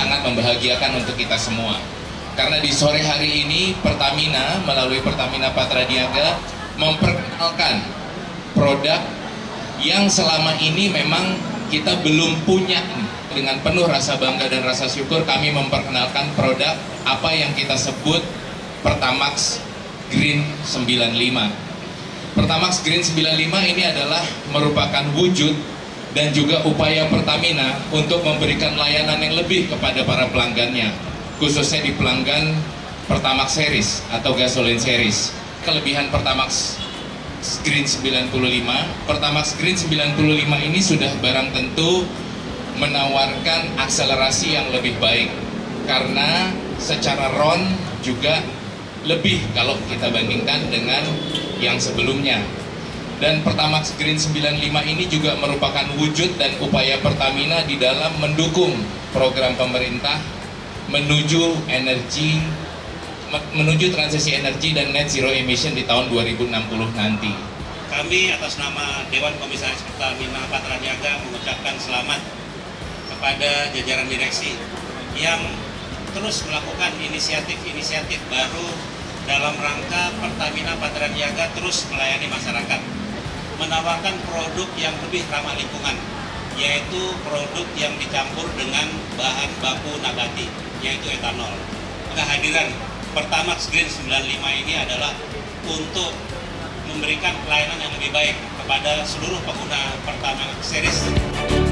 sangat membahagiakan untuk kita semua. Karena di sore hari ini Pertamina melalui Pertamina Patra Niaga memperkenalkan produk yang selama ini memang kita belum punya. Dengan penuh rasa bangga dan rasa syukur kami memperkenalkan produk apa yang kita sebut Pertamax Green 95. Pertamax Green 95 ini adalah merupakan wujud dan juga upaya Pertamina untuk memberikan layanan yang lebih kepada para pelanggannya, khususnya di pelanggan Pertamax Series atau gasoline series. Kelebihan Pertamax Green 95, Pertamax Green 95 ini sudah barang tentu menawarkan akselerasi yang lebih baik, karena secara RON juga lebih kalau kita bandingkan dengan yang sebelumnya. Dan Pertamax Green 95 ini juga merupakan wujud dan upaya Pertamina di dalam mendukung program pemerintah menuju transisi energi dan net zero emission di tahun 2060 nanti. Kami atas nama Dewan Komisaris Pertamina Patra Niaga mengucapkan selamat kepada jajaran direksi yang terus melakukan inisiatif-inisiatif baru dalam rangka Pertamina Patra Niaga terus melayani masyarakat, menawarkan produk yang lebih ramah lingkungan, yaitu produk yang dicampur dengan bahan baku nabati, yaitu etanol. Kehadiran Pertamax Green 95 ini adalah untuk memberikan pelayanan yang lebih baik kepada seluruh pengguna Pertamax Series.